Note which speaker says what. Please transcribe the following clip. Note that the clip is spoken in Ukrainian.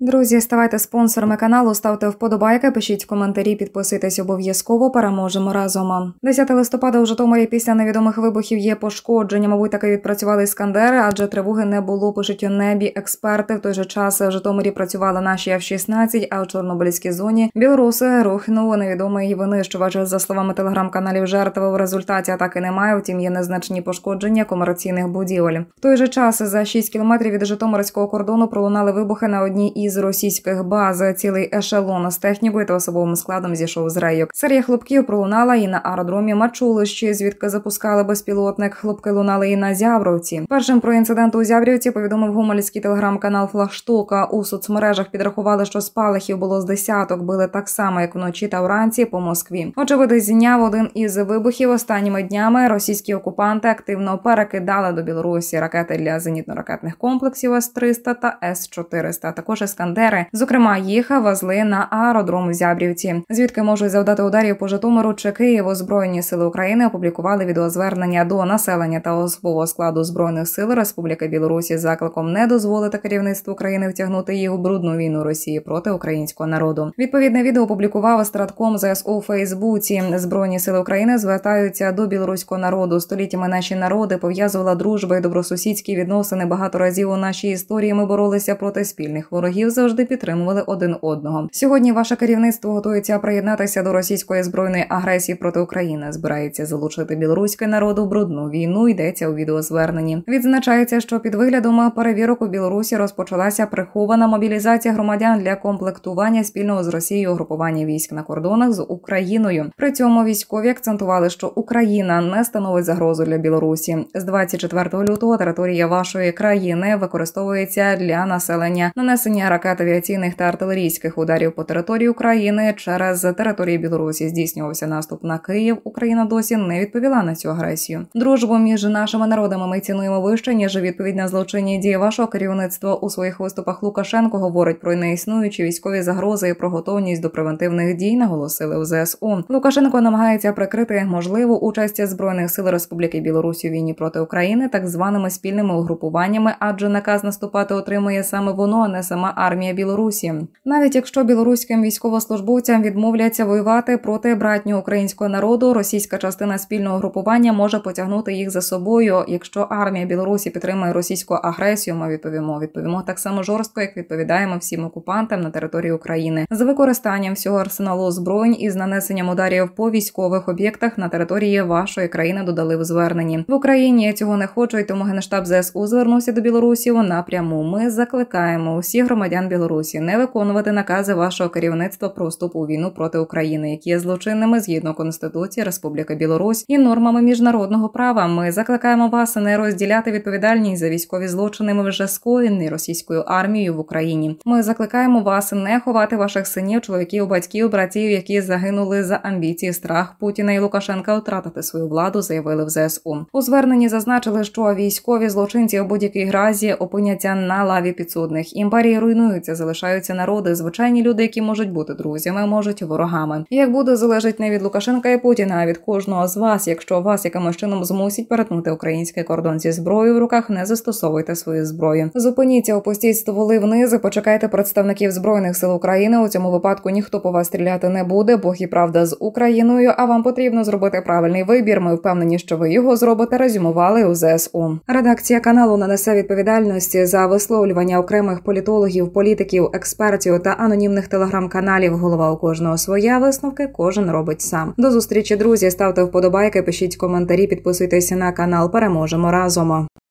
Speaker 1: Друзі, ставайте спонсорами каналу, ставте вподобайки, пишіть коментарі, підписуйтесь обов'язково, переможемо разом. 10 листопада у Житомирі після невідомих вибухів є пошкодження. Мабуть, таки відпрацювали іскандери, адже тривоги не було, пишуть у небі експерти. В той же час в Житомирі працювали наші F-16, а у Чорнобильській зоні білоруси рухнув невідомий винищувач. За словами телеграм-каналів, жертв в результаті атаки немає, втім є незначні пошкодження комерційних будівель. В той же час за 6 кілометрів від житомирського кордону пролунали вибухи на одній із російських баз. Цілий ешелон з технікою та особовим складом зійшов з рейок. Серія хлопків пролунала і на аеродромі Мачулищі, звідки запускали безпілотник. Хлопки лунали і на Зябровці. Першим про інцидент у Зябрівці повідомив гомельський телеграм-канал Флагштока. У соцмережах підрахували, що спалахів було з десяток, били так само, як вночі та вранці по Москві. Очевидець зняв один із вибухів. Останніми днями російські окупанти активно перекидали до Білорусі ракети для зенітно-ракетних комплексів С-300 та С-400, а також іскандери. Зокрема, їх везли на аеродром в Зябрівці, звідки можуть завдати ударів по Житомиру чи Києву. Збройні сили України опублікували відеозвернення до населення та особового складу Збройних сил Республіки Білорусі з закликом не дозволити керівництву країни втягнути їх у брудну війну Росії проти українського народу. Відповідне відео опублікував Стратком ЗСУ у Фейсбуці. Збройні сили України звертаються до білоруського народу. Століттями наші народи пов'язувала дружба і добросусідські відносини. Багато разів у нашій історії ми боролися проти спільних ворогів, завжди підтримували один одного. Сьогодні ваше керівництво готується приєднатися до російської збройної агресії проти України. Збирається залучити білоруський народ у брудну війну, йдеться у відеозверненні. Відзначається, що під виглядом перевірок у Білорусі розпочалася прихована мобілізація громадян для комплектування спільного з Росією угрупування військ на кордонах з Україною. При цьому військові акцентували, що Україна не становить загрозу для Білорусі. З 24 лютого територія вашої країни використовується для населення нанесення ракет, авіаційних та артилерійських ударів по території України. Через територію Білорусі здійснювався наступ на Київ. Україна досі не відповіла на цю агресію. Дружбу між нашими народами ми цінуємо вище, ніж відповідь на злочинні дії вашого керівництва. У своїх виступах Лукашенко говорить про неіснуючі військові загрози і про готовність до превентивних дій, наголосили у ЗСУ. Лукашенко намагається прикрити можливу участь Збройних сил Республіки Білорусь у війні проти України так званими спільними угрупуваннями, адже наказ наступати отримує саме воно, а не сама армія Білорусі. Навіть якщо білоруським військовослужбовцям відмовляться воювати проти братнього українського народу, російська частина спільного угрупування може потягнути їх за собою. Якщо армія Білорусі підтримує російську агресію, ми відповімо так само жорстко, як відповідаємо всім окупантам на території України, з використанням всього арсеналу озброєнь і з нанесенням ударів по військових об'єктах на території вашої країни, додали в зверненні. В Україні цього не хочуть, тому Генштаб ЗСУ звернувся до білорусів напряму. Ми закликаємо усіх громадян Білорусі не виконувати накази вашого керівництва про вступ у війну проти України, які є злочинними згідно Конституції Республіки Білорусь і нормами міжнародного права. Ми закликаємо вас не розділяти відповідальність за військові злочини вже скоєні російською армією в Україні. Ми закликаємо вас не ховати ваших синів, чоловіків, батьків, братів, які загинули за амбіції, страх Путіна і Лукашенка втратити свою владу, заявили в ЗСУ. У зверненні зазначили, що військові злочинці у будь-якій гразі опиняться на лаві підсудних. Імперії руйнуються, залишаються народи, звичайні люди, які можуть бути друзями, можуть ворогами. І як буде, залежить не від Лукашенка і Путіна, а від кожного з вас. Якщо вас якимось чином змусять перетнути український кордон зі зброєю в руках, не застосовуйте свою зброю. Зупиніться, опустіть стволи вниз і почекайте представників Збройних сил України. У цьому випадку ніхто по вас стріляти не буде, Бог і правда з Україною, а вам потрібно зробити правильний вибір. Ми впевнені, що ви його зробите, резюмували у ЗСУ. Редакція каналу не несе відповідальності за висловлювання окремих політологів, політиків, експертів та анонімних телеграм-каналів. Голова у кожного своя, висновки кожен робить сам. До зустрічі, друзі, ставте вподобайки, пишіть коментарі, підписуйтесь на канал. Переможемо разом.